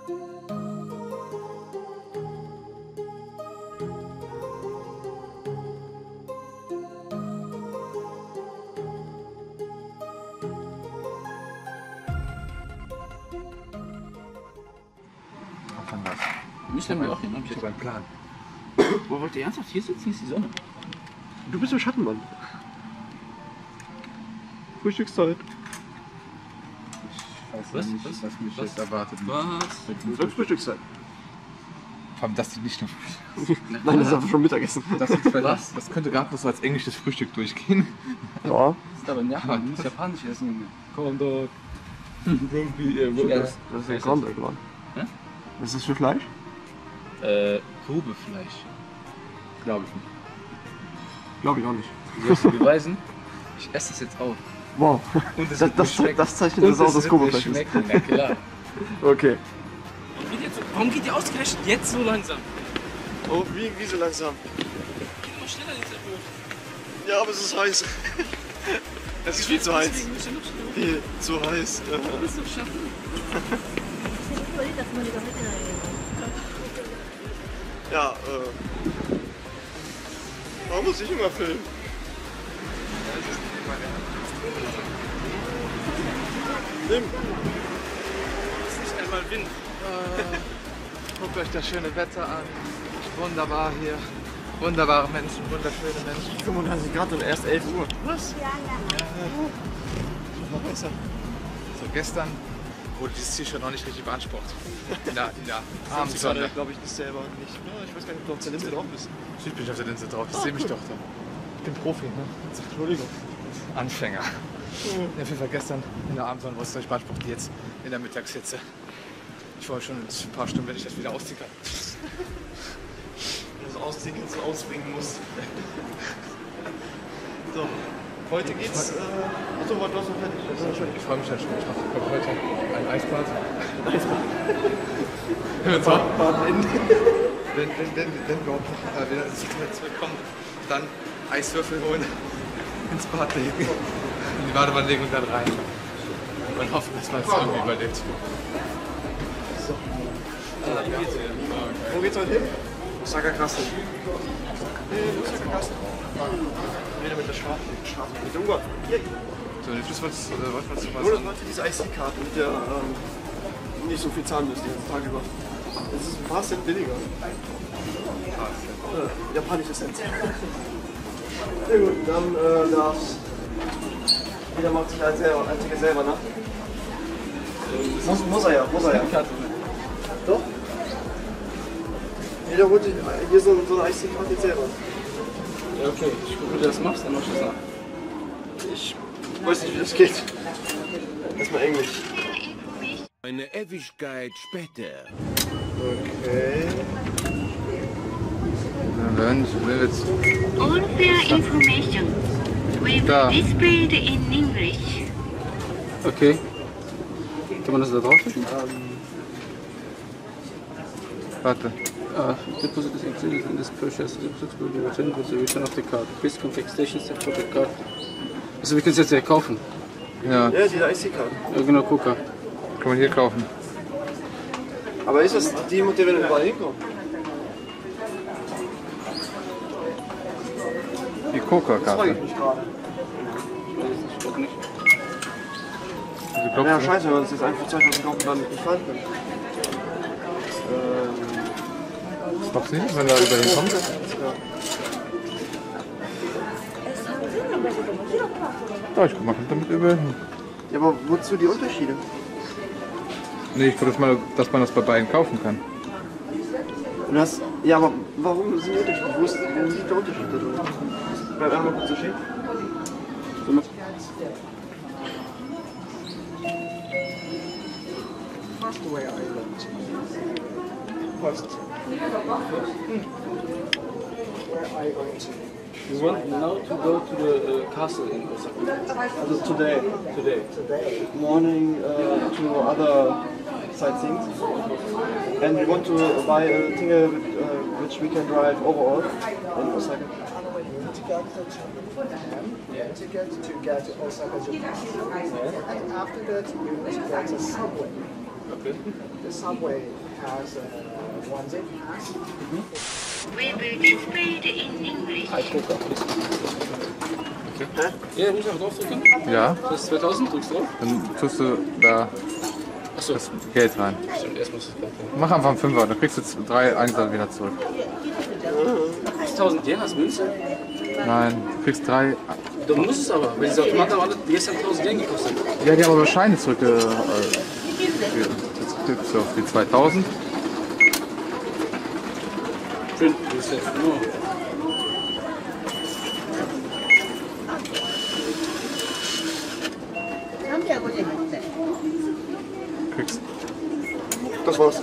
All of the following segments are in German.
Ich habe einen Plan. Wo wollt ihr ernsthaft hier sitzen? Hier ist die Sonne. Du bist im Schattenmann. Frühstückszeit. Ich weiß nicht, was mich jetzt erwartet. Was? Wird Frühstückszeit. Vor allem, das sieht nicht nur Nein, das ist aber schon Mittagessen. Das könnte gerade noch so als englisches Frühstück durchgehen. Ja. Das ist aber in Japan. Du musst japanisch essen. Corn Dog. Das ist ein Corndog, Mann. Was ist das für Fleisch? Grubefleisch. Glaube ich nicht. Glaube ich auch nicht. Soll ich dir beweisen? Ich esse es jetzt auf. Wow. Und es Das zeichnet das aus, das Grubefleisch ist. schmeckt, na klar. Okay. Warum geht ihr ausgerechnet jetzt so langsam? Oh, wie so langsam? Geht mal schneller jetzt einfach. Ja, aber es ist heiß. Es ist viel zu heiß. Viel zu heiß. Du bist doch schaffen. Ja, warum muss ich immer filmen? Nimm. Es ist nicht einmal Wind. Guckt euch das schöne Wetter an. Wunderbar hier. Wunderbare Menschen, wunderschöne Menschen. 35 Grad und erst 11 Uhr. Was? Ja. Noch besser. So, gestern wurde dieses T-Shirt noch nicht richtig beansprucht. In der Abendsonne. Glaube ich nicht selber nicht. Ja, ich weiß gar nicht, ob du auf der Linse drauf bist. Ich bin auf der Linse drauf. Ich sehe mich doch da. Ich bin Profi, ne? Entschuldigung. Anfänger. Auf jeden Fall gestern in der Abendsonne wurde es nicht beansprucht, jetzt in der Mittagshitze. Ich wollte schon in ein paar Stunden, wenn ich das wieder ausziehen kann. Das Ausziehen kannst du ausbringen musst. So, heute geht's. Achso, was hast du fertig? Ich freue mich halt schon. Ich mache heute ein Eisbad. Wenn überhaupt noch wieder ins Hotel zurückkommen, dann Eiswürfel holen, ins Bad legen, in die Badewanne legen und dann rein. Und hoffen, dass man es irgendwie überlebt. So. Wo geht's heute hin? Osaka Castle. Osaka Castle. Wieder mit der Schafe. Mit dem Gott. So, jetzt wolltest du was Oder Leute, diese IC-Karte, mit der nicht so viel zahlen müssen den ganzen Tag über. Das ist ein paar Cent billiger. Japanische Cent. Sehr gut, dann darf's. Jeder macht sich halt selber, einzige selber nach. Muss er ja. Doch? Jeder holt sich hier so eine IC-Karte jetzt selber. Ja, okay. Ich gucke, wie du das machst, dann machst du das nach. Ich weiß nicht, wie das geht. Erstmal Englisch. Eine Ewigkeit später. Okay. Wenn jetzt All fare information will Da. be displayed in English. Okay. Kann man das da drauf schicken? warte. Deposit is included in this purchase. Deposit will be returned with the return of the card. Please contact station staff for the card. Also wir können es jetzt ja kaufen. Ja, Ja, diese IC-Karte. Ja, genau, Coca. kann man hier kaufen. Aber ist das die, mit der wir überall hinkommen? Die Das frage Coca-Karte. ich mich gerade. Ich glaube nicht. Wieso glaubst Ja, du? scheiße, wenn wir uns jetzt einfach 2000 kaufen, dann nicht fahren können. Glaubst du nicht, wenn da über den kommt? Ja, ich guck mal, kommt damit über hin. Ja, aber wozu die Unterschiede? Nee, ich glaube, dass man das bei beiden kaufen kann. Und das, ja, aber warum sind die Unterschiede? Wo liegt der Unterschied da drin? Bleib einmal kurz so stehen. Fastway Island. First. Where are you going to? We want now to go to the castle in Osaka. Today. Today. Morning to other sightseeing. And we want to buy a ticket which we can drive overall in Osaka. Ticket to get to Osaka, Japan. And after that, you need to get a subway. Okay. The subway has one zip. will be displayed in English. Drucker. Ja, muss ich einfach draufdrücken. Ja, Das ist 2000, drückst du drauf. dann tust du da Achso. das Geld rein. Stimmt, erst muss ich drauf. Mach einfach einen Fünfer, dann kriegst du 3 Einser wieder zurück. 1000 Yen als Münze? Nein, du kriegst 3. Du musst es aber, weil diese Automaten haben alle gestern 1000 Yen gekostet. Ja, die haben aber Scheine zurück. Jetzt kriegst du auf die 2000. Print, du bist jetzt nur. Kriegst. Das war's.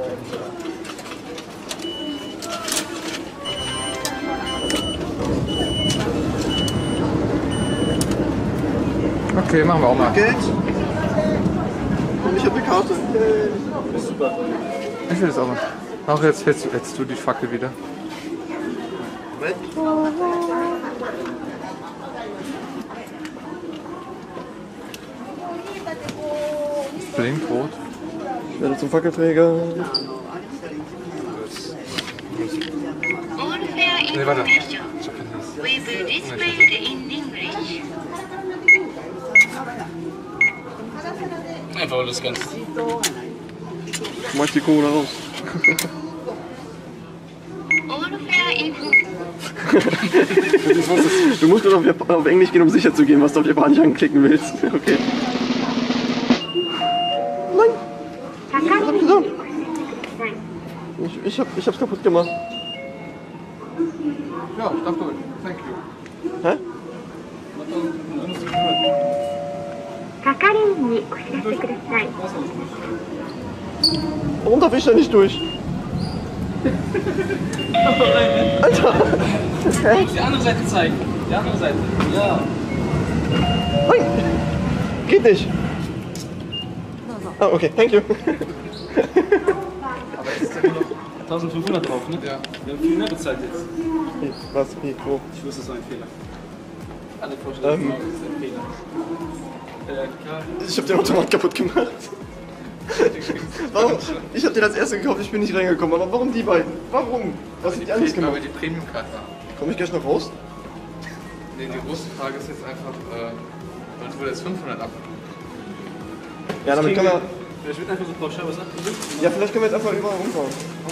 Okay, machen wir auch mal. Geld. Und ich habe eine Karte. Das ist super. Ich will das auch mal. Auch jetzt hältst du die Fackel wieder. Es blinkt rot. Ich werde zum Fackelträger. All fare warte. information will be displayed in English. Einfach weil du das kannst. Mach die Kohle raus. All fare information. Du musst nur auf Englisch gehen, um sicher zu gehen, was du auf Japanisch anklicken willst. Okay. Nein! Was hab ich gesagt? Ich hab's kaputt gemacht. Ja, darf du. Thank you. Hä? 係員にお知らせください。 Warum darf ich da nicht durch? Alter! Die andere Seite zeigen. Die andere Seite. Ja. Nein! Geht nicht! Ah, okay, thank you. 1500 drauf, ne? Ja. Wir haben viel mehr bezahlt jetzt. Was? Wie? Wo? Ich wusste, das war ein Fehler. Alle Vorstellungen, das ist ein Fehler. Klar. Ich hab den Automat kaputt gemacht. Warum? Ich hab den als erster gekauft, ich bin nicht reingekommen. Aber warum die beiden? Warum? Was sind die anders Weil wir gemacht? die Premium-Karte haben. Komm ich gleich noch raus? Nee, die große Frage ist jetzt einfach, was wurde jetzt 500 ab? Ja, damit können wir. Vielleicht wird einfach so pauschal was abgedrückt. Ja, vielleicht können wir jetzt einfach überall rumfahren.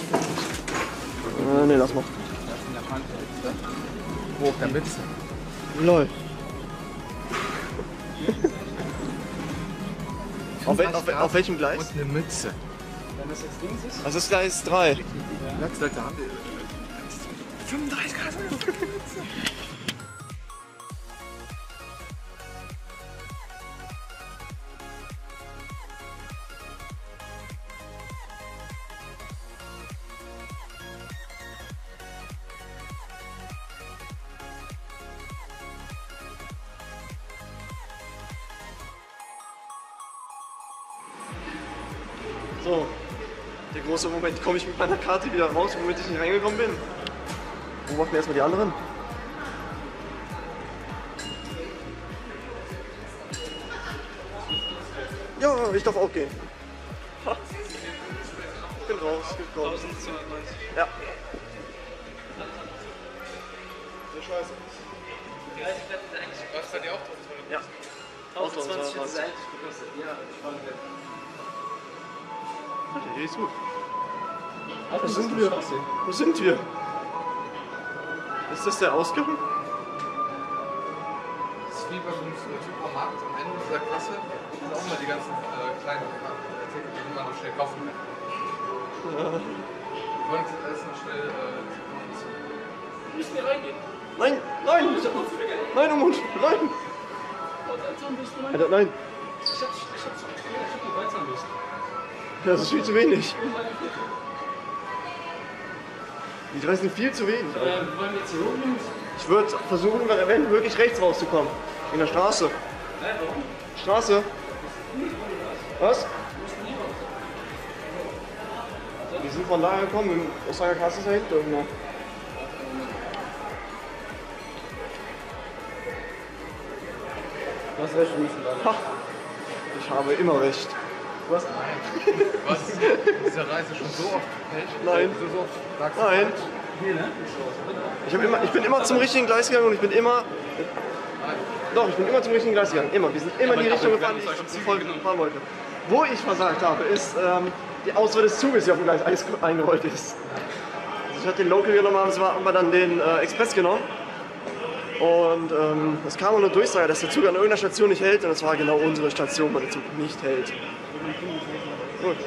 Nee, lass mal. Das ist in der Hand. Wo auf der Mütze? Lol. Auf welchem Gleis? Und eine Mütze. Wenn das jetzt links ist. Das ist Gleis 3. Leute haben wir 35 Grad. So, der große Moment, komme ich mit meiner Karte wieder raus, womit ich nicht reingekommen bin. Wo machen wir erstmal die anderen? Ja, ich darf auch gehen. Ha. Ich bin raus, ich bin raus. 1290. Ja. So scheiße. Was hat die auch drauf? Ja. 1020 hätte es eigentlich gekostet. Ja, Alter, hier ist gut. Wo sind wir? Wo sind wir? Ist das der Ausgang? Das ist wie bei einem Supermarkt am Ende dieser Kasse sind auch mal die ganzen kleinen Artikel, die man noch schnell kaufen kann. Ja. Wir wollen jetzt alles noch schnell müssen wir reingehen. Nein, nein! Nein, oh Mund, nein! Alter, nein! Ich hab die Weizenlust. Das ist viel zu wenig. Die 3 sind viel zu wenig. Wollen wir jetzt hier hoch, Jungs? Ich würde versuchen, wenn wirklich rechts rauszukommen. In der Straße. Nein, warum? Straße. Was? Wir sind von daher gekommen. Osaka Kasse ist da hinten irgendwo. Du hast recht, wir müssen da. Ha! Ich habe immer recht. Was? Was? Diese Reise schon so oft Pech? Nein. So oft sagst du Nein. falsch? Ich bin immer zum richtigen Gleis gegangen und ich bin immer... Doch, ich bin immer zum richtigen Gleis gegangen. Immer. Wir sind immer in die Richtung gefahren, die ich fahren wollte. Wo ich versagt habe, ist die Auswahl des Zuges, die auf dem Gleis eingerollt ist. Also ich hatte den Local genommen, haben wir dann den Express genommen. Und es kam eine Durchsage, dass der Zug an irgendeiner Station nicht hält. Und es war genau unsere Station, wo der Zug nicht hält. Gut.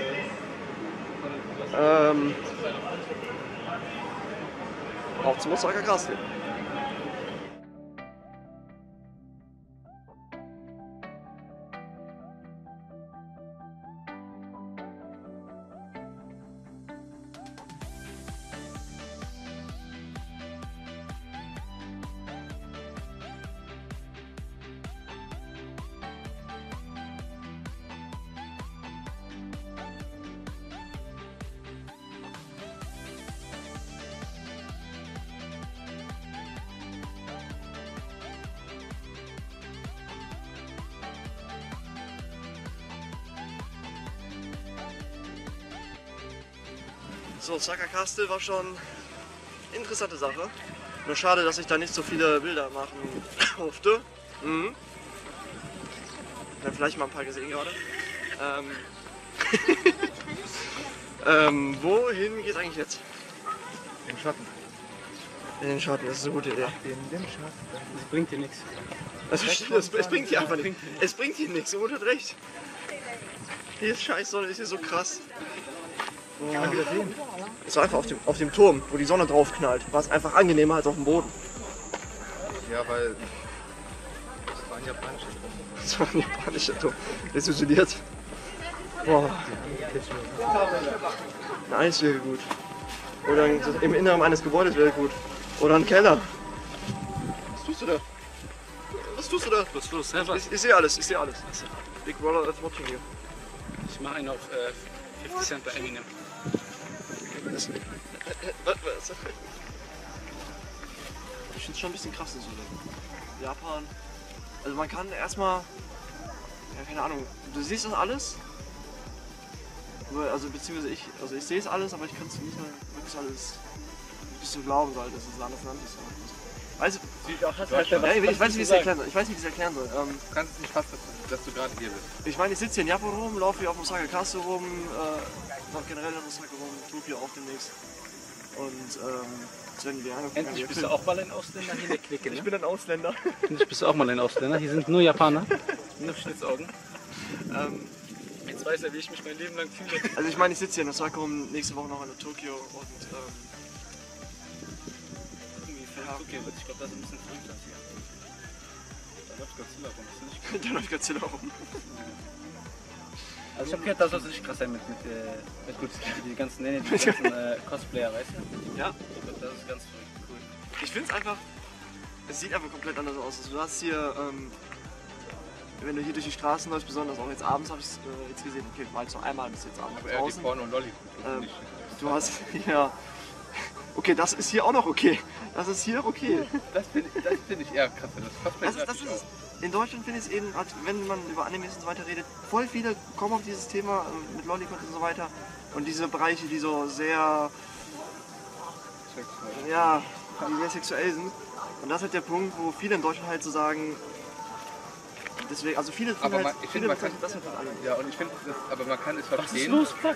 Auch zum Osaka Castle. So, Osaka Castle war schon eine interessante Sache. Nur schade, dass ich da nicht so viele Bilder machen durfte. Mhm. Dann vielleicht mal ein paar gesehen gerade. Wohin geht eigentlich jetzt? Im Schatten. In den Schatten, das ist eine gute Idee. In den Schatten. Das bringt dir nichts. Es bringt dir einfach nichts. Es bringt dir nichts, Umut hat recht. Hier ist scheiß Sonne, ist hier so krass. Kann man wieder sehen? Es war einfach auf dem Turm, wo die Sonne drauf knallt. War es einfach angenehmer als auf dem Boden. Ja, weil das war ein japanischer Turm. Das war ein japanischer Turm. Desillusioniert. Boah. Eine Eis wäre gut. Oder im Inneren eines Gebäudes wäre gut. Oder ein Keller. Was tust du da? Was tust du da? Was los? Ich sehe alles, ich sehe alles. Big Brother is watching you. Ich mache einen auf 50 Cent bei Eminem. Was? Ich finde es schon ein bisschen krass in so Japan. Also man kann erstmal, ja keine Ahnung, du siehst das alles. Also beziehungsweise ich sehe es alles, aber ich kann es nicht mehr wirklich alles bis zu glauben soll, dass es ein anderes Land ist. Weißt du, ja, ich weiß nicht, wie ich es erklären soll. Du kannst es nicht fassen, dass du gerade hier bist. Ich meine, ich sitze hier in Japan rum, laufe hier auf Osaka Castle rum, noch generell in Osaka rum, Tokio auch demnächst. Und es werden die angeguckt. Endlich bist du auch mal ein Ausländer hier in der Clique, ne? Ich bin ein Ausländer. Endlich bist du auch mal ein Ausländer. Hier sind nur Japaner. Nur Schnitzaugen. Jetzt weiß er, wie ich mich mein Leben lang fühle. Also ich meine, ich sitze hier in Osaka rum, nächste Woche noch in Tokio und Okay, ich glaube, das ist ein bisschen früh hier. Da läuft Godzilla rum, ist das nicht? da läuft Godzilla rum. Also ich habe gehört, das soll nicht krass sein mit gut, die ganzen Cosplayer, weißt du? Ja. Ich glaube, das ist ganz cool. Ich finde es einfach, es sieht einfach komplett anders aus. Also du hast hier, wenn du hier durch die Straßen läufst, besonders auch jetzt abends habe ich es jetzt gesehen, okay, war jetzt noch einmal bis jetzt abends Aber eher die draußen. Porno und Lolli. Du hast hier, okay, das ist hier auch noch okay. Das ist hier okay. Das finde ich eher krass. Das Das ist es. In Deutschland finde ich es eben, wenn man über Animes und so weiter redet, voll viele kommen auf dieses Thema mit Lolicon und so weiter. Und diese Bereiche, die so sehr, ja, die sehr sexuell sind. Und das ist halt der Punkt, wo viele in Deutschland halt so sagen, deswegen, also viele Aber finden man, halt, ich viele finde, man kann, bezeichnen das halt von allem. ja, und ich finde, aber man kann es Was ist verstehen. los, fuck?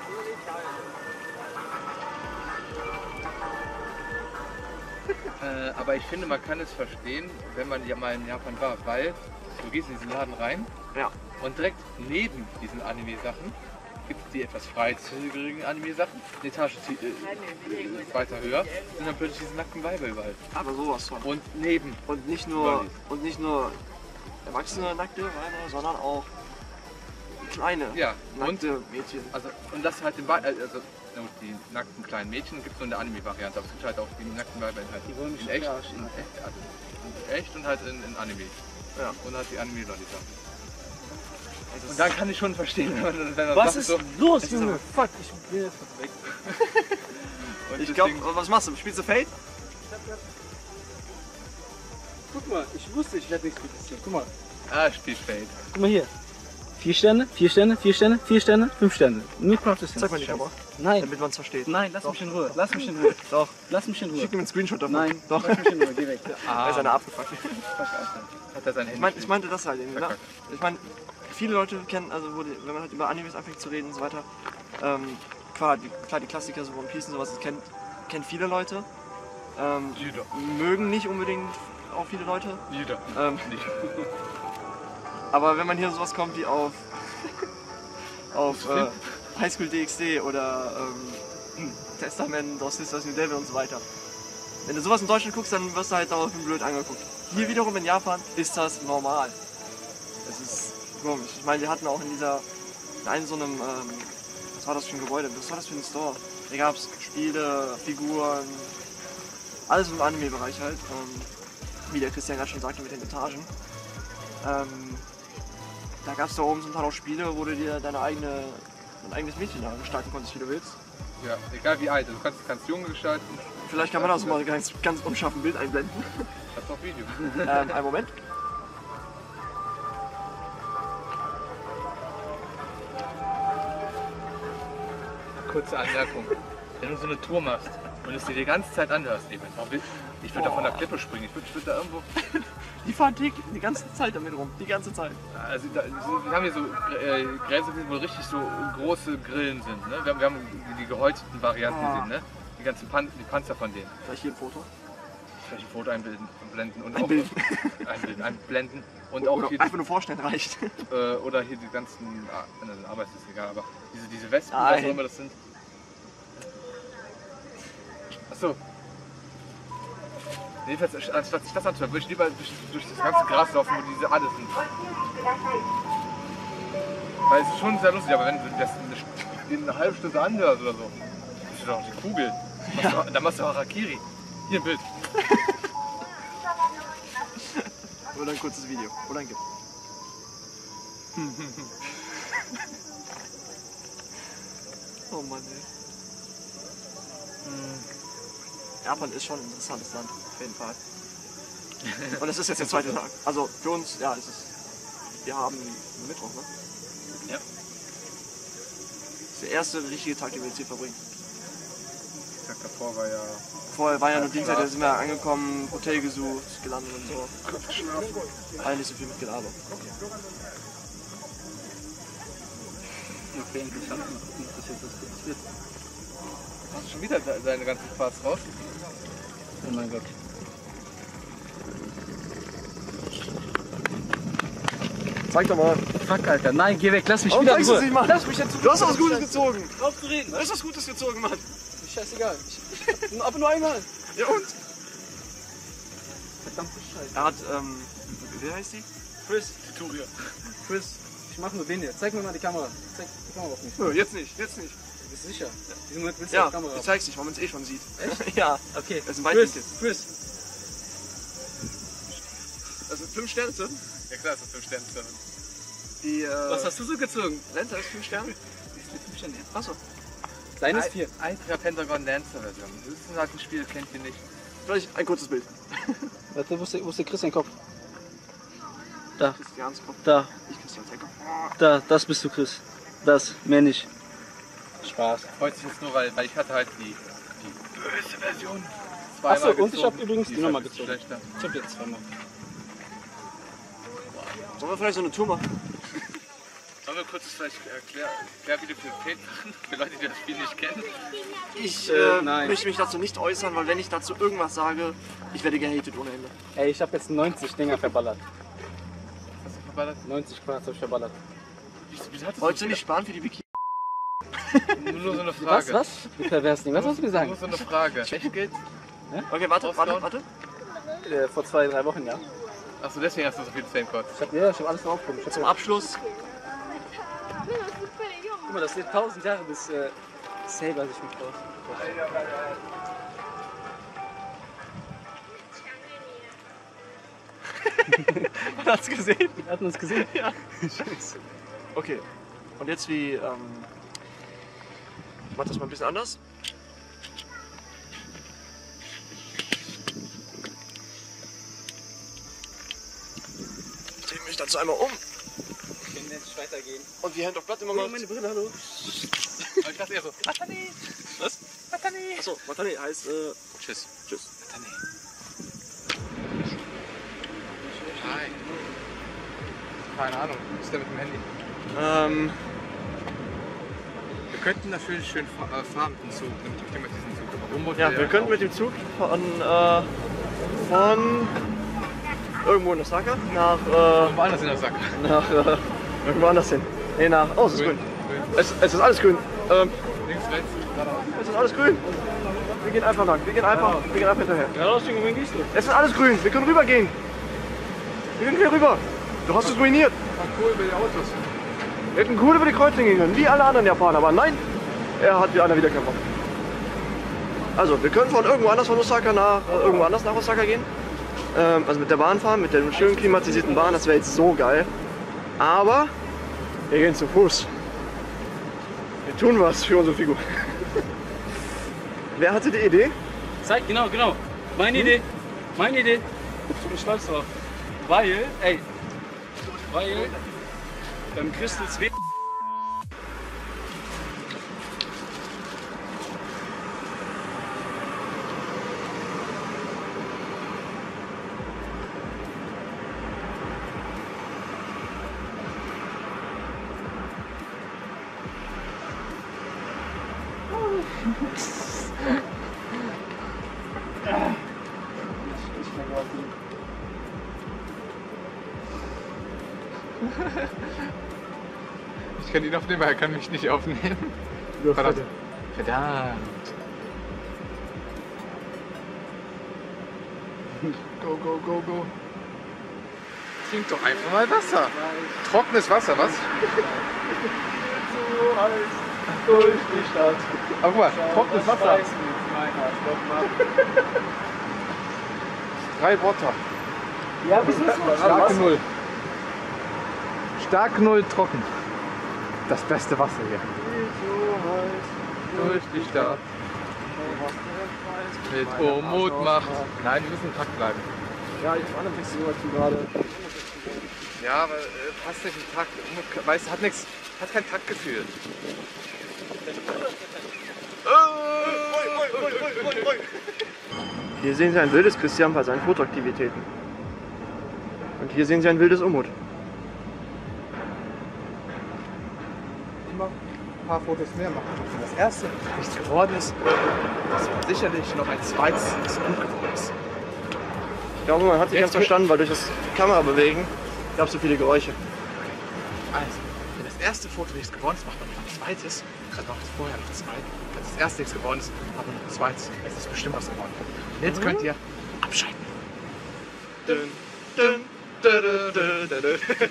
Aber ich finde, man kann es verstehen, wenn man ja mal in Japan war, weil du gehst in diesen Laden rein Ja. und direkt neben diesen Anime-Sachen gibt es die etwas freizügigen Anime-Sachen, eine Etage weiter höher, sind dann plötzlich diese nackten Weiber überall. Aber sowas von. Und neben. Und nicht nur erwachsene nackte Weiber, sondern auch kleine Ja, nackte Mädchen. Also, und das halt also die nackten kleinen Mädchen gibt es nur in der Anime-Variante, aber es gibt halt auch die nackten Weiber halt Die wollen mich in echt, verarschen. in echt und halt in Anime. Ja. Und halt die Anime-Lolli-Sachen. Also Und da kann ich schon verstehen, wenn man Was sagt, ist so, los, Junge? Fuck, ich bin jetzt weg. und ich glaube, deswegen- was machst du? Spielst du Fate? Guck mal, ich wusste, ich werde nichts mit dir. Guck mal, Spielt Fate. guck mal hier. 4 Sterne, 4 Sterne, 4 Sterne, 4 Sterne, 5 Sterne. Nur Craft Distance. Zeig mal die Kamera. Nein. Damit man es versteht. Nein, lass mich in Ruhe. Lass mich in Ruhe. Doch. Lass mich in Ruhe. Schick mir einen Screenshot davon. Nein, Doch. lass mich in Ruhe. Geh weg. Da ist einer abgefuckt. Hat er sein Handy? Ich meinte das halt irgendwie, ne? Ich meine, viele Leute kennen, also wenn man halt über Animes anfängt zu reden und so weiter, klar, die Klassiker, so One Piece und sowas, das kennen viele Leute. Jeder. Mögen nicht unbedingt auch viele Leute. Jeder. Nicht. Aber wenn man hier sowas kommt wie auf High School DxD oder Testament aus Sisters New Devil und so weiter. Wenn du sowas in Deutschland guckst, dann wirst du halt daraufhin blöd angeguckt. Hier wiederum in Japan ist das normal. Das ist komisch. Ich meine, wir hatten auch in einem so einem, was war das für ein Gebäude? Was war das für ein Store? Da gab es Spiele, Figuren, alles im Anime-Bereich halt. Wie der Christian gerade schon sagte mit den Etagen. Da gab es da oben zum Teil auch Spiele, wo du dir dein eigenes Mädchen da gestalten konntest, wie du willst. Ja, egal wie alt. Du kannst junge gestalten. Vielleicht kann man das mal ganz unscharf ein Bild einblenden. Das ist auch Video. Einen Moment. Kurze Anmerkung. Wenn du so eine Tour machst und es dir die ganze Zeit anhörst, ich würde da von der Klippe springen. Ich würde da irgendwo... Die fahren die ganze Zeit damit rum. Die ganze Zeit. Also wir haben hier so Grenzen, wo richtig so große Grillen sind. Ne? Wir haben die gehäuteten Varianten gesehen, ne? Die ganzen die Panzer von denen. Vielleicht hier ein Foto. Vielleicht ein Foto einblenden und einblenden. Und Oder auch hier einfach nur vorstellen reicht. oder hier die ganzen, Arbeit ist egal, aber diese Wespen, Nein. was auch immer das sind. Achso. Jedenfalls, anstatt sich das anzuhören, würde ich lieber durch das ganze Gras laufen, wo diese alle sind. Weil es ist schon sehr lustig, aber wenn du das eine halbe Stunde anhörst oder so, das ist doch die Kugel. Dann machst du Harakiri. Hier ein Bild. Oder ein kurzes Video. Oder ein GIF. Oh Mann, ey. Japan ist schon ein interessantes Land, auf jeden Fall. Und es ist jetzt der zweite Tag. Also für uns, ja, wir haben Mittwoch, ne? Ja. Das ist der erste richtige Tag, den wir jetzt hier verbringen. Ich sag, davor war ja... Vorher war ja nur Dienstag, da sind wir angekommen, Hotel gesucht, gelandet und so. Eigentlich nicht so viel mit Gelaber. Okay, interessant. Mal gucken, was jetzt wird. Hast du schon wieder deine ganzen Parts raus? Oh mein Gott. Zeig doch mal. Fuck, Alter. Nein, geh weg. Lass mich Warum wieder in zeigst du es Ruhe. nicht, Mann? Lass mich jetzt Du hast was Gutes gezogen. Auf zu reden. Du hast was Gutes gezogen, Mann. Scheißegal. Aber nur einmal. Ja und? Verdammte Scheiße. Er hat, wie heißt die? Chris, Tutorial. Chris, ich mach nur den hier. Zeig mir mal die Kamera. Zeig die Kamera auf mich. Nö, jetzt nicht, jetzt nicht. Bist du sicher? Diesen Moment willst du Ja, die Kamera ich auf. zeig's dich, weil man es eh schon sieht. Echt? Ja. Okay. Das ist ein Chris, Weitwinkel. Chris. Das sind 5 Sterne, Tim. Ja klar, das ist 5 Sterne. Die, Was hast du so gezogen? Lenta ist 5 Sterne. Die ist mit 5 Sternen. Achso. Deine ist 4. Einziger Pentagon Lancer Version. Das ist halt ein Spiel, das kennt ihr nicht. Vielleicht ein kurzes Bild. Warte, wo ist der Chris dein Kopf? Da, Christians Kopf. da, Ich Christian Kopf. da, das bist du, Chris. Das, mehr nicht. Spaß. Freut sich jetzt nur, weil ich hatte halt die böse Version. Achso, zweimal und ich habe gezogen. übrigens die ist Nummer halt gezogen. schlechter. Ich hab jetzt zweimal. Sollen wir vielleicht so eine Tour machen? Sollen wir kurz vielleicht Erklärvideo für Fate machen? Für Leute, die das Spiel nicht kennen. Ich nein. möchte mich dazu nicht äußern, weil wenn ich dazu irgendwas sage, ich werde gehatet ohne Ende. Ey, ich habe jetzt 90 Dinger verballert. Hast du verballert? 90 Quads habe ich verballert. Wieso hattest Wolltest du nicht sparen für die Bikini? Nur so eine Frage. Was? Du pervers Ding. Was hast du gesagt? Nur so eine Frage. Echt Geld? Okay, warte. Vor 2-3 Wochen, ja. Achso, deswegen hast du so viel Fame-Codes. Ich hab alles drauf gekommen. Zum Abschluss. Guck mal, das sind 1000 Jahre bis Saber sich mit raus. Man hat's gesehen. Wir hatten uns gesehen. Ja. Okay. Und jetzt wie, ich mach das mal ein bisschen anders. Ich drehe mich dazu einmal um. Ich bin jetzt weitergehen. Und wie Hand auf Blatt immer mal. Meine Brille, hallo. Aber ich dachte eher so, Matane. Was? Matane. Achso, Matane heißt Tschüss. Tschüss. Matane. Hi. Keine Ahnung, was ist der mit dem Handy? Wir könnten natürlich schön fahren mit dem Zug, mit diesem Zug. Ja, wir könnten mit dem Zug von irgendwo in Osaka nach Woanders in der Sack. irgendwo anders hin. Nee, nach. Oh, es ist grün. Es ist alles grün. Links, rechts, geradeaus. Es ist alles grün. Wir gehen einfach lang. Wir gehen einfach hinterher. Geradeaus, Junge, wohin gehst du? Es ist alles grün. Wir können rübergehen. Wir können hier rüber. Du hast es ruiniert. War cool bei den Autos. Wir hätten cool über die Kreuzung gehen können, wie alle anderen Japaner. Aber nein, er hat wieder keinen Bock. Also, wir können von irgendwo anders von Osaka nach irgendwo anders nach Osaka gehen. Also mit der Bahn fahren, mit der schönen klimatisierten Bahn. Das wäre jetzt so geil. Aber wir gehen zu Fuß. Wir tun was für unsere Figur. Wer hatte die Idee? Zeig, genau. Meine Idee. Ich bin stolz drauf. Weil beim Crystals W. Ich kann ihn aufnehmen, aber er kann mich nicht aufnehmen. Verdammt. Go. Trink doch einfach mal Wasser. Trockenes Wasser, was? So heiß durch die Stadt. Aber guck mal, trockenes Wasser. 3 Wörter. Ja, bis jetzt Starke Null. Starke Null trocken. Das beste Wasser hier. Durch die Stadt. Mit Umut macht. Nein, wir müssen im Takt bleiben. Ja, ich war nämlich so dazu gerade. Ja, aber passt nicht im Takt. Weißt du, hat kein Taktgefühl. Hier sehen Sie ein wildes Christian bei seinen Fotoaktivitäten. Und hier sehen Sie ein wildes Umut. Immer ein paar Fotos mehr machen. Wenn das erste nichts geworden ist, dass sicherlich noch ein zweites gut geworden ist. Ich glaube, man hat sich ganz verstanden, weil durch das Kamerabewegen gab es so viele Geräusche. Also, wenn das erste Foto nichts geworden ist, macht man noch ein zweites. Dann macht es vorher noch ein zweites. Wenn das erste nichts geworden ist, macht man noch ein zweites. Es ist bestimmt was geworden. Und jetzt könnt ihr abschalten. Dün, dün, dün, dün, dün, dün, dün.